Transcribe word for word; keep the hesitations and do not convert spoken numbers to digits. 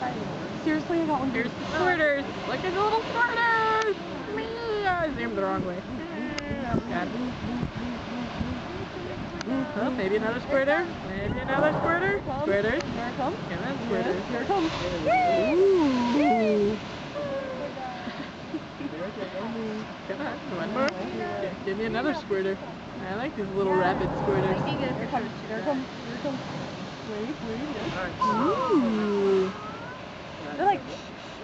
Seriously, I got one. Here's the squirters. Look at the little squirters. Me, I zoomed the wrong way. God. Oh, maybe another squirter. Maybe another squirter. Squirters. Here it comes. Come on, squirters. Here it comes. Ooh. Come on, one more. Okay, give me another squirter. I like these little rapid squirters. Here it comes. Here it comes. Here it comes. Wait, wait, yes. Ooh. They're like